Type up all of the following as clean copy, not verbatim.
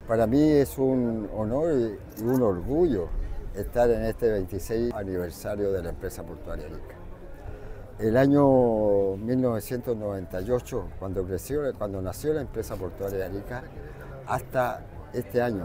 Para mí es un honor y un orgullo estar en este 26 aniversario de la empresa portuaria Arica. El año 1998, cuando nació la empresa portuaria Arica, hasta este año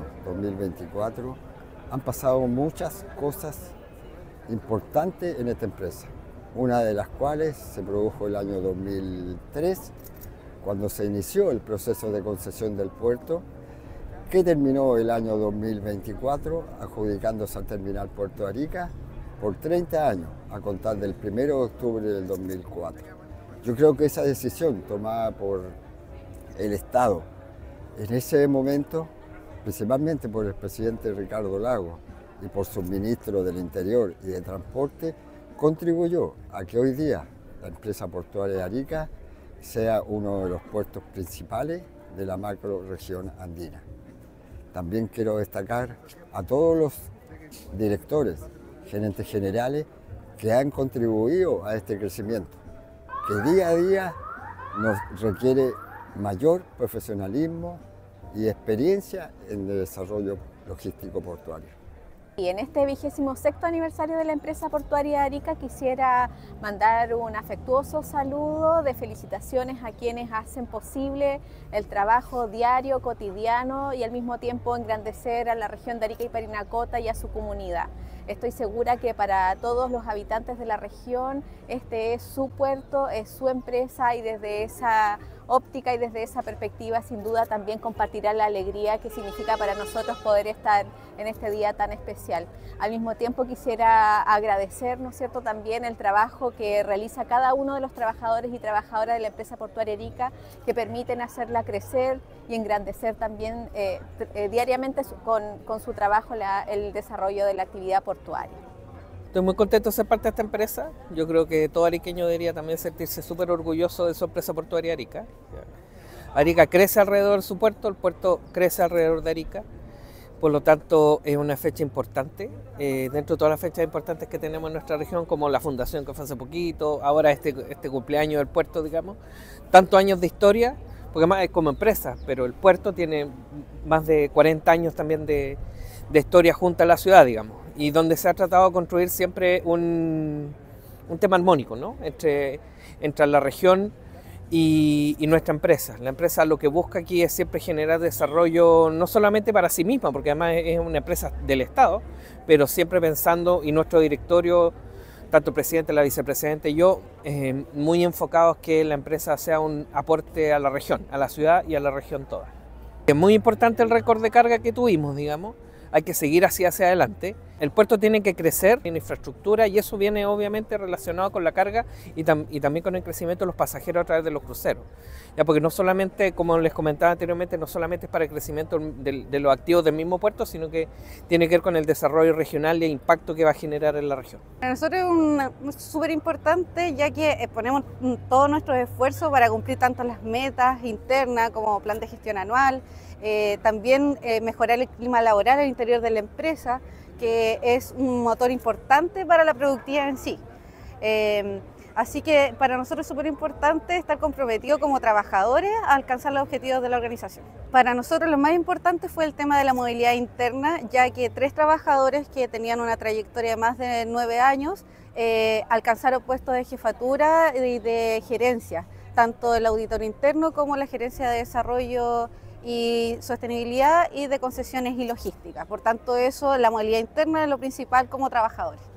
2024, han pasado muchas cosas importantes en esta empresa. Una de las cuales se produjo el año 2003, cuando se inició el proceso de concesión del puerto, que terminó el año 2024 adjudicándose al terminal Puerto Arica por 30 años, a contar del 1 de octubre del 2004. Yo creo que esa decisión tomada por el Estado en ese momento, principalmente por el presidente Ricardo Lagos y por su ministro del Interior y de Transporte, contribuyó a que hoy día la empresa portuaria Arica sea uno de los puertos principales de la macrorregión andina. También quiero destacar a todos los directores, gerentes generales que han contribuido a este crecimiento, que día a día nos requiere mayor profesionalismo y experiencia en el desarrollo logístico portuario. Y en este 26º aniversario de la empresa portuaria Arica quisiera mandar un afectuoso saludo de felicitaciones a quienes hacen posible el trabajo diario, cotidiano y al mismo tiempo engrandecer a la región de Arica y Parinacota y a su comunidad. Estoy segura que para todos los habitantes de la región este es su puerto, es su empresa y desde esa óptica y desde esa perspectiva sin duda también compartirá la alegría que significa para nosotros poder estar en este día tan especial. Al mismo tiempo quisiera agradecer, ¿no es cierto?, también el trabajo que realiza cada uno de los trabajadores y trabajadoras de la empresa portuaria Arica, que permiten hacerla crecer y engrandecer también diariamente con su trabajo el desarrollo de la actividad portuaria. Estoy muy contento de ser parte de esta empresa. Yo creo que todo ariqueño debería también sentirse súper orgulloso de su empresa portuaria Arica. Arica crece alrededor de su puerto, el puerto crece alrededor de Arica. Por lo tanto, es una fecha importante, dentro de todas las fechas importantes que tenemos en nuestra región, como la fundación que fue hace poquito, ahora este cumpleaños del puerto, digamos, tantos años de historia, porque además es como empresa, pero el puerto tiene más de 40 años también de historia junto a la ciudad, digamos, y donde se ha tratado de construir siempre un tema armónico, ¿no?, entre la región y nuestra empresa. La empresa lo que busca aquí es siempre generar desarrollo no solamente para sí misma, porque además es una empresa del Estado, pero siempre pensando, y nuestro directorio, tanto el presidente, la vicepresidenta y yo, muy enfocados que la empresa sea un aporte a la región, a la ciudad y a la región toda. Es muy importante el récord de carga que tuvimos, digamos. Hay que seguir hacia adelante. El puerto tiene que crecer en infraestructura y eso viene obviamente relacionado con la carga y también con el crecimiento de los pasajeros a través de los cruceros. Ya, porque no solamente, como les comentaba anteriormente, no solamente es para el crecimiento de los activos del mismo puerto, sino que tiene que ver con el desarrollo regional y el impacto que va a generar en la región. Para nosotros es súper importante, ya que ponemos todos nuestros esfuerzos para cumplir tanto las metas internas como plan de gestión anual, también mejorar el clima laboral al interior de la empresa, que es un motor importante para la productividad en sí. Así que para nosotros es súper importante estar comprometidos como trabajadores a alcanzar los objetivos de la organización. Para nosotros lo más importante fue el tema de la movilidad interna, ya que 3 trabajadores que tenían una trayectoria de más de 9 años alcanzaron puestos de jefatura y de gerencia, tanto el auditor interno como la gerencia de desarrollo y sostenibilidad y de concesiones y logística. Por tanto, la movilidad interna es lo principal como trabajadores.